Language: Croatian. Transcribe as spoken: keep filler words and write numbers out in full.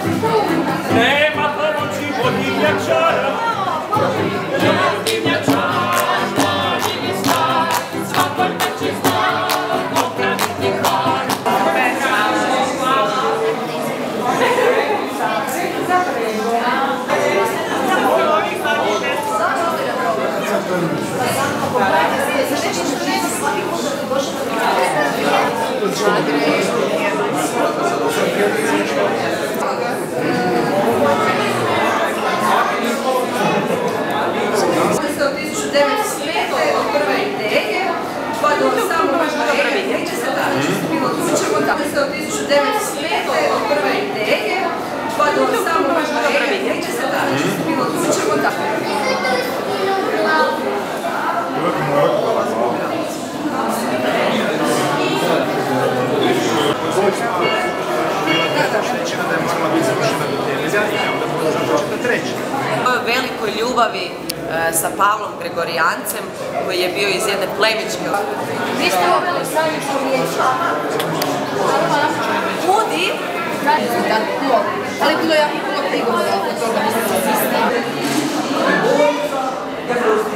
Nema pomoći od divljačara. tisuću devetsto pete od prve ideje, pa do samog ideje, neće se da, bilo ćemo da. Od tisuću devetsto pete od prve ideje, pa do samog ideje, neće se da, bilo ćemo da. Velikoj ljubavi sa Pavlom Gregorijancem, koji je bio iz jedne plemičke. Vi ste uveli stravično riječ. Budi? Ali bilo jako puno prigovora oko toga.